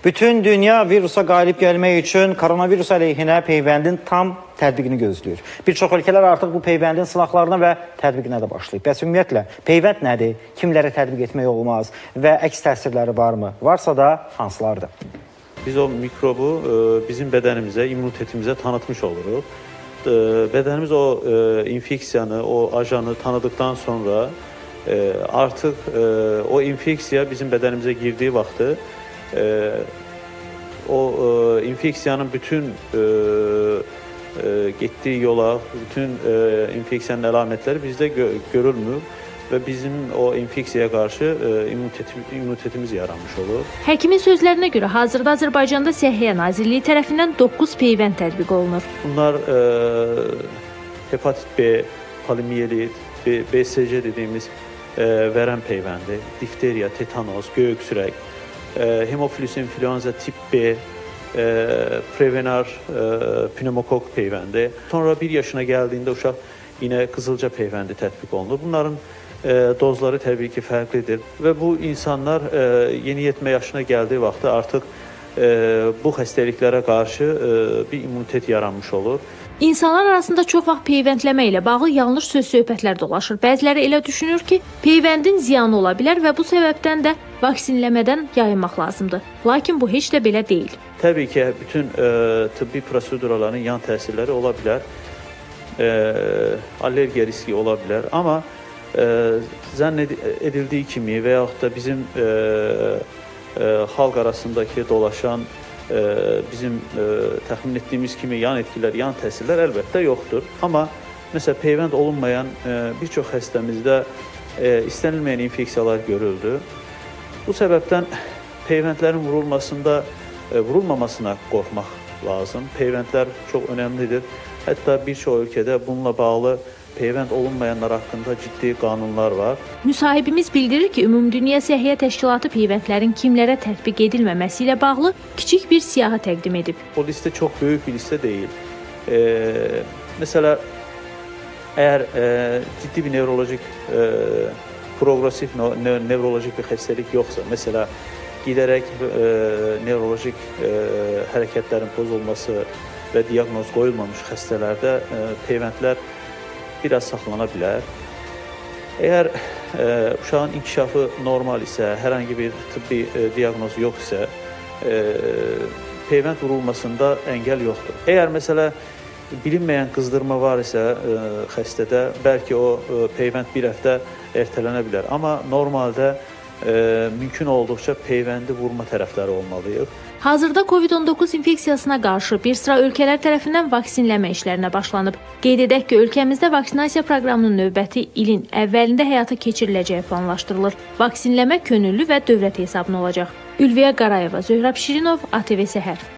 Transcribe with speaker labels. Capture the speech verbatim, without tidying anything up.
Speaker 1: Bütün dünya virusa qalib gəlmək üçün koronavirus əleyhinə peyvəndin tam tətbiqini gözləyir. Bir çox ölkələr artıq bu peyvəndin sınaqlarına və tətbiqinə də başlayıb. Bəs ümumiyyətlə, peyvənd nədir? Kimlərə tətbiq etmək olmaz və əks təsirləri varmı? Varsa da hansılardır?
Speaker 2: Biz o mikrobu bizim bədənimizə, immunitetimizə tanıtmış oluruq. Bədənimiz o infeksiyanı, o ajanı tanıdıktan sonra artıq o infeksiya bizim bədənimizə girdiyi vaxtı o infeksiyanın bütün getdiyi yola, bütün infeksiyanın əlamətləri bizdə görülmür və bizim o infeksiyaya qarşı immunitetimiz yaranmış olur.
Speaker 3: Həkimin sözlərinə görə hazırda Azərbaycanda Səhiyyə Nazirliyi tərəfindən doqquz peyvənd tətbiq olunur.
Speaker 2: Bunlar hepatit B, polimiyelit, B C C dediyimiz vərəm peyvəndi, difteriya, tetanos, göy öksürək, hemofilus influenza tip B, prevenar pneumokok peyvəndi. Sonra bir yaşına gəldiyində uşaq yine qızılca peyvəndi tətbiq olunur. Bunların dozları təbii ki fərqlidir və bu insanlar yeniyetmə yaşına gəldiyi vaxtı artıq bu xəstəliklərə qarşı bir immunitet yaranmış olur.
Speaker 3: İnsanlar arasında çox vaxt peyvəndləmə ilə bağlı yanlış söz-söhbətlər dolaşır. Bəziləri elə düşünür ki, peyvəndin ziyanı ola bilər və bu səbəbdən də vaksinləmədən yayınmaq lazımdır. Lakin bu heç də belə deyil.
Speaker 2: Təbii ki, bütün tibbi proseduraların yan təsirləri ola bilər, allergiya riski ola bilər. Amma zənn edildiyi kimi və yaxud da bizim xalq arasındakı dolaşan bizim təxmin etdiyimiz kimi yan etkilər, yan təsirlər əlbəttə yoxdur. Amma məsələn, peyvənd olunmayan bir çox xəstəmizdə istənilməyən infeksiyalar görüldü. Bu səbəbdən peyvəndlərin vurulmasında, vurulmamasına qorxmaq lazım. Peyvəndlər çox önəmlidir. Hətta bir çox ölkədə bununla bağlı peyvənd olunmayanlar haqqında ciddi qanunlar var.
Speaker 3: Müsahibimiz bildirir ki, Ümumdünya Səhiyyə Təşkilatı peyvəndlərin kimlərə tətbiq edilməməsi ilə bağlı kiçik bir siyahı təqdim edib.
Speaker 2: O listə çox böyük bir listə deyil. E, mesela əgər e, ciddi bir nevrolojik, e, progresif ne nevrolojik bir xəstəlik yoxsa, mesela giderək e, nevrolojik e, hərəkətlərin pozulması və diaqnoz qoyulmamış xəstələrdə e, peyvəndlər biraz saxlana bilər. Əgər e, uşağın inkişafı normal isə, hər hansı bir tibbi e, diaqnoz yox isə, e, peyvənd vurulmasında əngəl yoxdur. Əgər məsələ bilinməyən qızdırma var isə e, xəstədə, bəlkə o e, peyvənd bir həftə ertələnə bilər. Amma normalda e, mümkün olduqca peyvəndi vurma tərəfləri olmalıyıq.
Speaker 3: Hazırda Covid on doqquz infeksiyasına qarşı bir sıra ölkələr tərəfindən vaksinləmə işlərinə başlanıb. Qeyd edək ki, ölkəmizdə vaksinasiya proqramının növbəti ilin əvvəlində həyata keçiriləcəyi planlaşdırılır. Vaksinləmə könüllü və dövlət hesabına olacaq. Ülviyə Qarayeva, Zöhrab Şirinov, A T V Səhər.